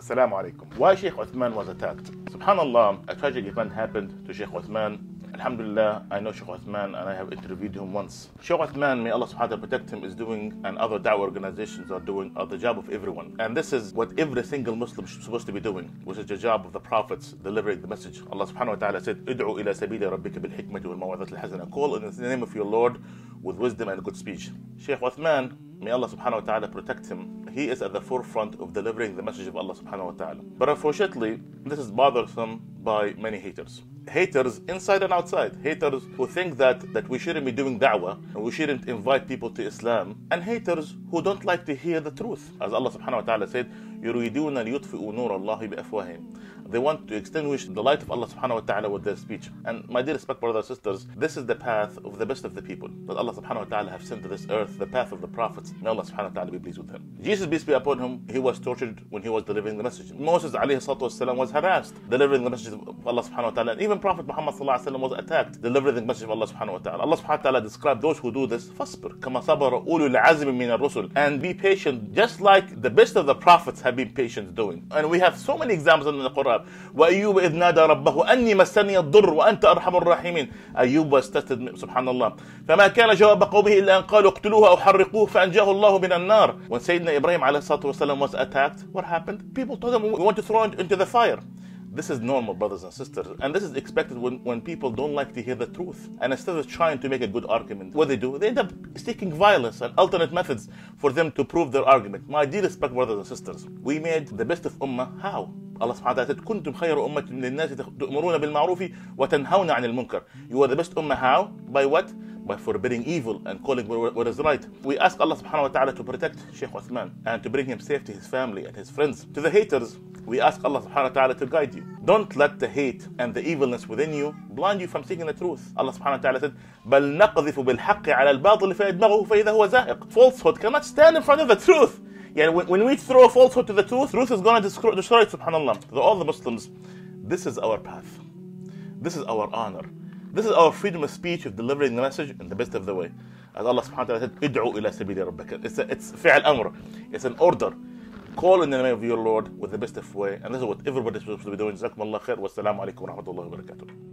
Assalamu alaikum. Why Sheikh Uthman was attacked? Subhanallah, a tragic event happened to Sheikh Uthman. Alhamdulillah, I know Sheikh Uthman and I have interviewed him once. Sheikh Uthman, may Allah subhanahu wa ta'ala protect him, is doing, and other da'wah organizations are doing, the job of everyone. And this is what every single Muslim is supposed to be doing, which is the job of the prophets, delivering the message. Allah subhanahu wa ta'ala said, "Id'u ila sabili rabbika bil hikmati wal maw'izati al hasana." Call in the name of your Lord with wisdom and good speech. Sheikh Uthman, may Allah subhanahu wa ta'ala protect him. He is at the forefront of delivering the message of Allah subhanahu wa ta'ala. But unfortunately, this is bothersome by many haters. Haters inside and outside. Haters who think that we shouldn't be doing da'wah and we shouldn't invite people to Islam. And haters who don't like to hear the truth. As Allah subhanahu wa ta'ala said, يُرِيدُونَ لِيُطْفِئُوا نُورَ اللَّهِ بِأَفْوَاهِهِمْ. They want to extinguish the light of Allah subhanahu wa ta'ala with their speech. And my dear respect brothers and sisters, this is the path of the best of the people that Allah subhanahu wa ta'ala have sent to this earth, the path of the prophets. May Allah subhanahu wa ta'ala be pleased with him. Jesus, peace be upon him, he was tortured when he was delivering the message. Moses alayhi salatu wasalam was harassed delivering the message of Allah subhanahu wa ta'ala. And even Prophet Muhammad sallallahu alayhi wa sallam was attacked delivering the message of Allah subhanahu wa ta'ala. Allah subhanahu wa ta'ala described those who do this, فَاصْبِرْ كَمَا صَبَرَ أُولُو الْعَزْمِ مِنَ الرُّسُلِ, and be patient just like the best of the prophets have been patient doing. And we have so many examples in the Quran. وَأَيُّوبَ إِذْ نَادَى رَبَّهُ أَنِّي مَسَّنِيَ الضُّرُّ وَأَنْتَ أَرْحَمُ الرَّاحِمِينَ. Ayub was tested, subhanallah. فَمَا كَانَ جَوَابَ قَوْمِهِ إِلَّا أَنْ قَالُوا اقْتُلُوهُ أَوْ حَرِّقُوهُ فَأَنْجَاهُ اللَّهُ مِنَ النَّارِ. When Sayyidina Ibrahim alayhi salatu wasalam was attacked, what happened? People told him, we want to throw him into the fire. This is normal, brothers and sisters, and this is expected when people don't like to hear the truth. And instead of trying to make a good argument, what they do, they end up seeking violence and alternate methods for them to prove their argument. My dear respect, brothers and sisters, we made the best of ummah. How? Allah subhanahu wa ta'ala said, "Kuntum khayra ummatin lin-nasi ta'muruna bil-ma'rufi wa tanhawna 'anil munkar." You are the best ummah. How? By what? By forbidding evil and calling what is right. We ask Allah subhanahu wa ta'ala to protect Sheikh Uthman and to bring him safe to his family and his friends. To the haters, we ask Allah subhanahu wa ta'ala to guide you. Don't let the hate and the evilness within you blind you from seeking the truth. Allah subhanahu wa ta'ala said, بَلْ نَقْذِفُ بِالْحَقِّ عَلَى الْبَاطِلِ فَيَدْمَغُهُ فَإِذَا هُوَ زَاهِقٌ. Falsehood cannot stand in front of the truth. Yeah, when we throw a falsehood to the truth is going to destroy it, subhanallah. To all the Muslims, this is our path. This is our honor. This is our freedom of speech, of delivering the message in the best of the way. As Allah subhanahu wa ta'ala said, "Id'u ila sabili rabbika." It's fi'al amr. It's an order. Call in the name of your Lord with the best of way. And this is what everybody is supposed to be doing. Jazakumullah khair. Wassalamu alaikum wa rahmatullahi wa barakatuh.